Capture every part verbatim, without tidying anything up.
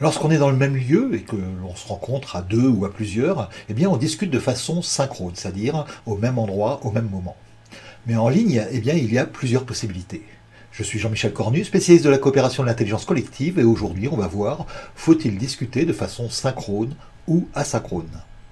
Lorsqu'on est dans le même lieu et que l'on se rencontre à deux ou à plusieurs, eh bien on discute de façon synchrone, c'est-à-dire au même endroit, au même moment. Mais en ligne, eh bien, il y a plusieurs possibilités. Je suis Jean-Michel Cornu, spécialiste de la coopération de l'intelligence collective, et aujourd'hui on va voir, faut-il discuter de façon synchrone ou asynchrone?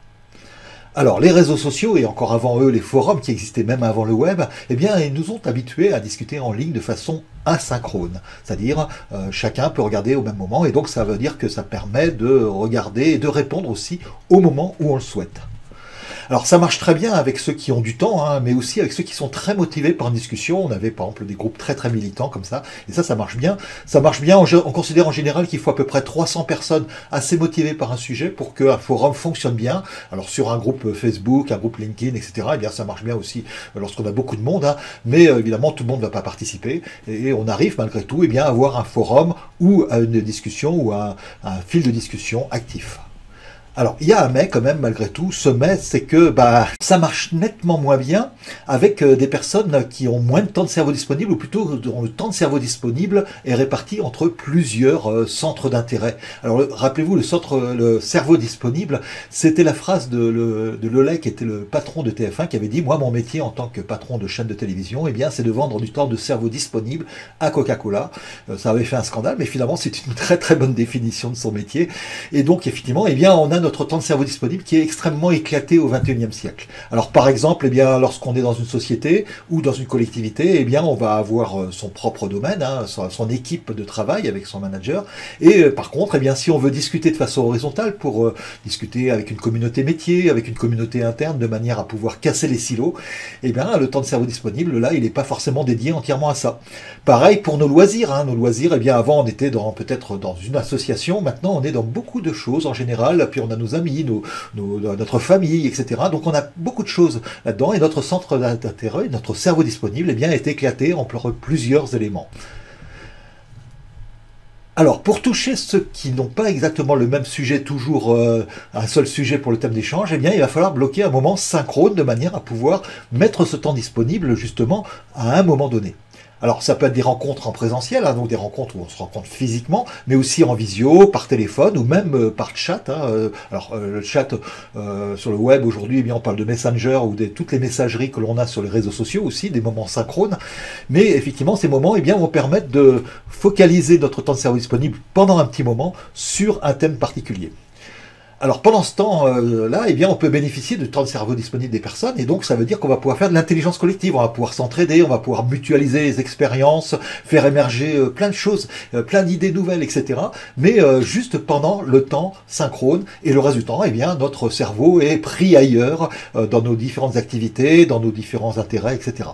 Alors, les réseaux sociaux, et encore avant eux les forums qui existaient même avant le web, eh bien, ils nous ont habitués à discuter en ligne de façon asynchrone. C'est-à-dire, euh, chacun peut regarder au même moment, et donc ça veut dire que ça permet de regarder et de répondre aussi au moment où on le souhaite. Alors ça marche très bien avec ceux qui ont du temps, hein, mais aussi avec ceux qui sont très motivés par une discussion. On avait par exemple des groupes très très militants comme ça, et ça, ça marche bien. Ça marche bien, on, on considère en général qu'il faut à peu près trois cents personnes assez motivées par un sujet pour qu'un forum fonctionne bien. Alors sur un groupe Facebook, un groupe LinkedIn, et cetera, eh bien ça marche bien aussi lorsqu'on a beaucoup de monde, hein, mais euh, évidemment tout le monde ne va pas participer, et on arrive malgré tout eh bien, à avoir un forum ou à une discussion ou à un fil de discussion actif. Alors, il y a un mais quand même, malgré tout. Ce mais, c'est que bah, ça marche nettement moins bien avec euh, des personnes qui ont moins de temps de cerveau disponible, ou plutôt dont le temps de cerveau disponible est réparti entre plusieurs euh, centres d'intérêt. Alors, rappelez-vous, le centre, le cerveau disponible, c'était la phrase de, le, de Lelay, qui était le patron de T F un, qui avait dit « Moi, mon métier en tant que patron de chaîne de télévision, eh bien, c'est de vendre du temps de cerveau disponible à Coca-Cola. Euh, » Ça avait fait un scandale, mais finalement, c'est une très très bonne définition de son métier. Et donc, effectivement, eh bien, on a notre temps de cerveau disponible qui est extrêmement éclaté au vingt et unième siècle. Alors par exemple, eh bien, lorsqu'on est dans une société ou dans une collectivité, eh bien, on va avoir son propre domaine, hein, son, son équipe de travail avec son manager. Et euh, par contre, eh bien, si on veut discuter de façon horizontale pour euh, discuter avec une communauté métier, avec une communauté interne, de manière à pouvoir casser les silos, eh bien, le temps de cerveau disponible, là, il n'est pas forcément dédié entièrement à ça. Pareil pour nos loisirs. Hein, nos loisirs, eh bien, avant, on était dans peut-être dans une association. Maintenant, on est dans beaucoup de choses en général. Puis on a nos amis, nos, nos, notre famille, et cetera. Donc on a beaucoup de choses là-dedans, et notre centre d'intérêt, notre cerveau disponible, eh bien, est éclaté en plusieurs éléments. Alors, pour toucher ceux qui n'ont pas exactement le même sujet, toujours euh, un seul sujet pour le thème d'échange, eh bien, il va falloir bloquer un moment synchrone de manière à pouvoir mettre ce temps disponible justement à un moment donné. Alors ça peut être des rencontres en présentiel, hein, donc des rencontres où on se rencontre physiquement, mais aussi en visio, par téléphone ou même euh, par chat. Hein, euh, alors euh, le chat euh, sur le web aujourd'hui, eh bien on parle de Messenger ou de toutes les messageries que l'on a sur les réseaux sociaux aussi, des moments synchrones. Mais effectivement ces moments eh bien, vont permettre de focaliser notre temps de cerveau disponible pendant un petit moment sur un thème particulier. Alors pendant ce temps-là, eh bien, on peut bénéficier du temps de cerveau disponible des personnes, et donc ça veut dire qu'on va pouvoir faire de l'intelligence collective, on va pouvoir s'entraider, on va pouvoir mutualiser les expériences, faire émerger euh, plein de choses, euh, plein d'idées nouvelles, et cetera. Mais euh, juste pendant le temps synchrone, et le résultat, eh bien, notre cerveau est pris ailleurs, euh, dans nos différentes activités, dans nos différents intérêts, et cetera.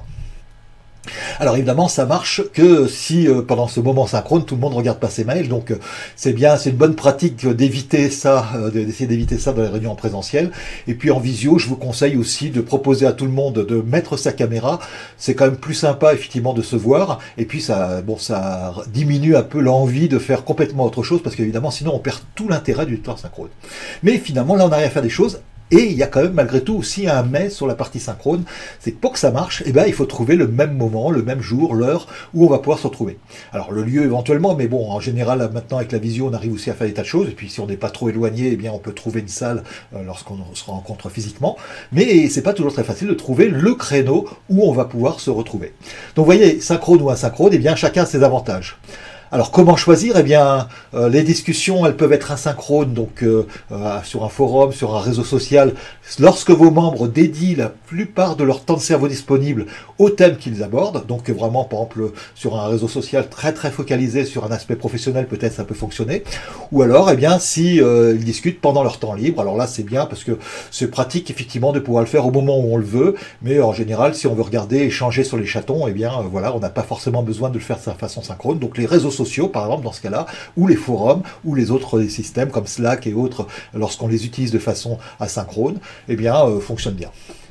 Alors évidemment, ça marche que si euh, pendant ce moment synchrone, tout le monde regarde pas ses mails. Donc euh, c'est bien, c'est une bonne pratique d'éviter ça, euh, d'essayer d'éviter ça dans les réunions en présentiel. Et puis en visio, je vous conseille aussi de proposer à tout le monde de mettre sa caméra. C'est quand même plus sympa effectivement de se voir. Et puis ça, bon, ça diminue un peu l'envie de faire complètement autre chose, parce qu'évidemment, sinon on perd tout l'intérêt du temps synchrone. Mais finalement, là, on arrive à faire des choses. Et il y a quand même malgré tout aussi un mais sur la partie synchrone, c'est que pour que ça marche, eh ben, il faut trouver le même moment, le même jour, l'heure où on va pouvoir se retrouver. Alors le lieu éventuellement, mais bon, en général maintenant avec la visio, on arrive aussi à faire des tas de choses, et puis si on n'est pas trop éloigné, eh bien on peut trouver une salle euh, lorsqu'on se rencontre physiquement, mais c'est pas toujours très facile de trouver le créneau où on va pouvoir se retrouver. Donc vous voyez, synchrone ou asynchrone, eh bien chacun a ses avantages. Alors comment choisir? Eh bien, euh, les discussions, elles peuvent être asynchrones, donc euh, euh, sur un forum, sur un réseau social, lorsque vos membres dédient la plupart de leur temps de cerveau disponible au thème qu'ils abordent. Donc vraiment, par exemple, sur un réseau social très très focalisé sur un aspect professionnel, peut-être ça peut fonctionner. Ou alors, eh bien, si euh, ils discutent pendant leur temps libre, alors là c'est bien parce que c'est pratique effectivement de pouvoir le faire au moment où on le veut. Mais en général, si on veut regarder, échanger sur les chatons, eh bien euh, voilà, on n'a pas forcément besoin de le faire de façon synchrone. Donc les réseaux sociaux, par exemple, dans ce cas-là, ou les forums, ou les autres systèmes comme Slack et autres, lorsqu'on les utilise de façon asynchrone, eh bien, euh, fonctionnent bien.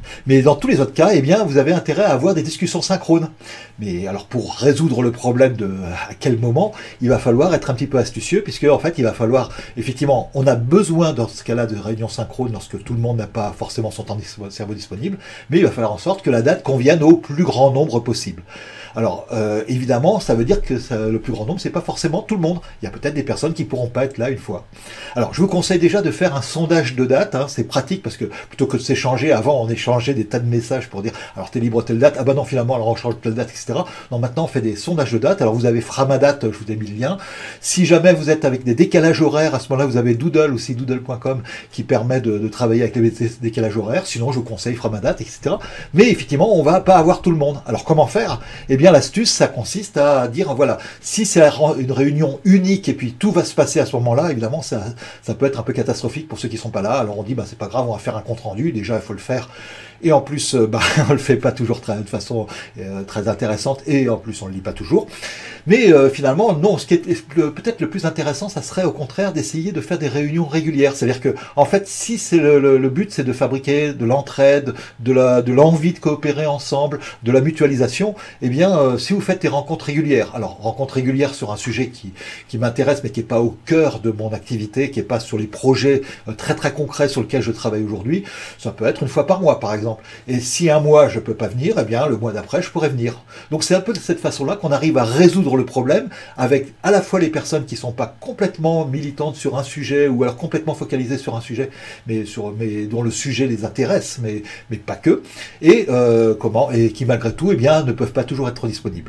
Mais dans tous les autres cas, eh bien, vous avez intérêt à avoir des discussions synchrones. Mais alors, pour résoudre le problème de à quel moment, il va falloir être un petit peu astucieux, puisque en fait, il va falloir, effectivement, on a besoin dans ce cas-là de réunions synchrones lorsque tout le monde n'a pas forcément son temps de cerveau disponible, mais il va falloir en sorte que la date convienne au plus grand nombre possible. Alors, euh, évidemment, ça veut dire que ça, le plus grand nombre, c'est pas forcément tout le monde. Il y a peut-être des personnes qui pourront pas être là une fois. Alors, je vous conseille déjà de faire un sondage de date. Hein, c'est pratique parce que plutôt que de s'échanger, avant, on échangeait des tas de messages pour dire, alors t'es libre telle date, ah bah non, finalement, alors on change telle date, et cetera. Non, maintenant, on fait des sondages de date. Alors, vous avez Framadat, je vous ai mis le lien. Si jamais vous êtes avec des décalages horaires, à ce moment-là, vous avez Doodle, aussi doodle point com, qui permet de, de travailler avec les décalages horaires. Sinon, je vous conseille Framadat, et cetera. Mais effectivement, on va pas avoir tout le monde. Alors, comment faire? Eh bien, l'astuce, ça consiste à dire, voilà, si c'est une réunion unique et puis tout va se passer à ce moment-là, évidemment, ça, ça peut être un peu catastrophique pour ceux qui sont pas là. Alors on dit, bah c'est pas grave, on va faire un compte-rendu, déjà il faut le faire. Et en plus, euh, bah, on le fait pas toujours très, de façon euh, très intéressante, et en plus on le lit pas toujours. Mais euh, finalement, non, ce qui est peut-être le plus intéressant, ça serait au contraire d'essayer de faire des réunions régulières. C'est-à-dire que, en fait, si c'est le, le, le but, c'est de fabriquer de l'entraide, de la, de l'envie de coopérer ensemble, de la mutualisation, eh bien, euh, si vous faites des rencontres régulières, alors rencontres régulières sur un sujet qui, qui m'intéresse, mais qui n'est pas au cœur de mon activité, qui n'est pas sur les projets euh, très très concrets sur lesquels je travaille aujourd'hui, ça peut être une fois par mois, par exemple. Et si un mois je peux pas venir, eh bien, le mois d'après, je pourrais venir. Donc c'est un peu de cette façon-là qu'on arrive à résoudre le problème avec à la fois les personnes qui sont pas complètement militantes sur un sujet ou alors complètement focalisées sur un sujet, mais sur mais dont le sujet les intéresse, mais mais pas que, et euh, comment et qui malgré tout, eh bien, ne peuvent pas toujours être disponibles.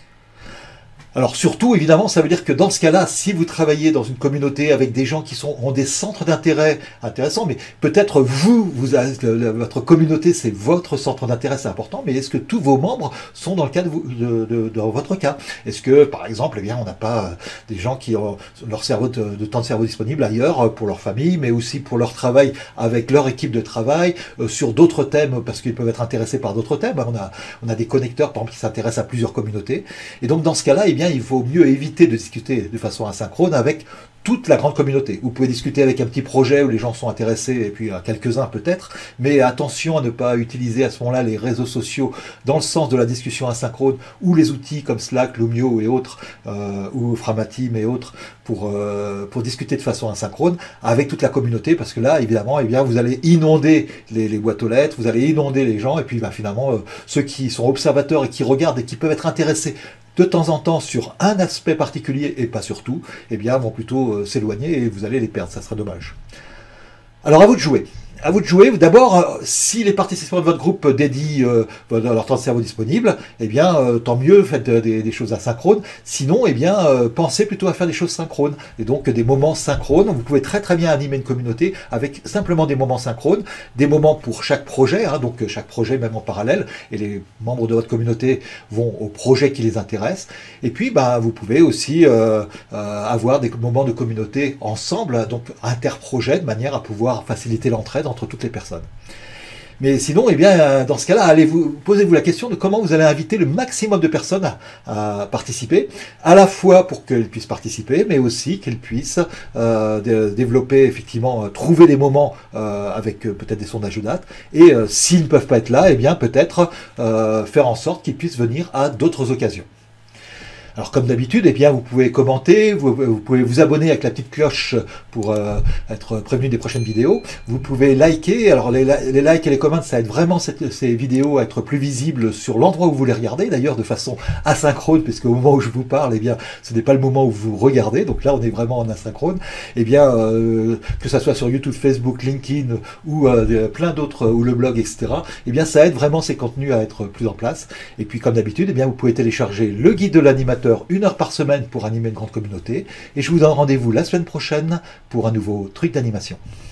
Alors surtout, évidemment, ça veut dire que dans ce cas-là, si vous travaillez dans une communauté avec des gens qui sont, ont des centres d'intérêt intéressants, mais peut-être vous, vous avez, votre communauté, c'est votre centre d'intérêt, c'est important, mais est-ce que tous vos membres sont dans le cas de, vous, de, de, de votre cas? Est-ce que, par exemple, eh bien, on n'a pas des gens qui ont leur cerveau de, de temps de cerveau disponible ailleurs pour leur famille, mais aussi pour leur travail avec leur équipe de travail, euh, sur d'autres thèmes, parce qu'ils peuvent être intéressés par d'autres thèmes. On a, on a des connecteurs, par exemple, qui s'intéressent à plusieurs communautés. Et donc, dans ce cas-là, eh bien, il faut mieux éviter de discuter de façon asynchrone avec toute la grande communauté. Vous pouvez discuter avec un petit projet où les gens sont intéressés, et puis quelques-uns peut-être, mais attention à ne pas utiliser à ce moment-là les réseaux sociaux dans le sens de la discussion asynchrone, ou les outils comme Slack, Loomio et autres, euh, ou Framateam et autres, pour, euh, pour discuter de façon asynchrone avec toute la communauté, parce que là, évidemment, eh bien, vous allez inonder les, les boîtes aux lettres, vous allez inonder les gens, et puis ben, finalement, euh, ceux qui sont observateurs et qui regardent et qui peuvent être intéressés de temps en temps sur un aspect particulier et pas sur tout, eh bien, vont plutôt euh, s'éloigner et vous allez les perdre, ça sera dommage. Alors à vous de jouer. À vous de jouer. D'abord, euh, si les participants de votre groupe dédient euh, leur temps de cerveau disponible, eh bien, euh, tant mieux, faites euh, des, des choses asynchrones. Sinon, eh bien, euh, pensez plutôt à faire des choses synchrones. Et donc, des moments synchrones. Vous pouvez très très bien animer une communauté avec simplement des moments synchrones, des moments pour chaque projet, hein, donc chaque projet même en parallèle, et les membres de votre communauté vont au projet qui les intéresse. Et puis, bah, vous pouvez aussi euh, euh, avoir des moments de communauté ensemble, donc interprojets, de manière à pouvoir faciliter l'entraide entre toutes les personnes. Mais sinon, eh bien, dans ce cas-là, allez-vous, posez-vous la question de comment vous allez inviter le maximum de personnes à, à participer, à la fois pour qu'elles puissent participer, mais aussi qu'elles puissent euh, de, développer, effectivement, euh, trouver des moments euh, avec euh, peut-être des sondages de date, et euh, s'ils ne peuvent pas être là, eh bien, peut-être euh, faire en sorte qu'ils puissent venir à d'autres occasions. Alors comme d'habitude, eh bien vous pouvez commenter, vous, vous pouvez vous abonner avec la petite cloche pour euh, être prévenu des prochaines vidéos. Vous pouvez liker. Alors les, les likes et les comments, ça aide vraiment cette, ces vidéos à être plus visibles sur l'endroit où vous les regardez, d'ailleurs de façon asynchrone, puisque au moment où je vous parle, eh bien ce n'est pas le moment où vous regardez. Donc là, on est vraiment en asynchrone. Eh bien euh, que ça soit sur YouTube, Facebook, LinkedIn ou euh, plein d'autres, ou le blog, et cetera. Eh bien ça aide vraiment ces contenus à être plus en place. Et puis comme d'habitude, eh bien vous pouvez télécharger le guide de l'animateur une heure par semaine pour animer une grande communauté. Et je vous donne rendez-vous la semaine prochaine pour un nouveau truc d'animation.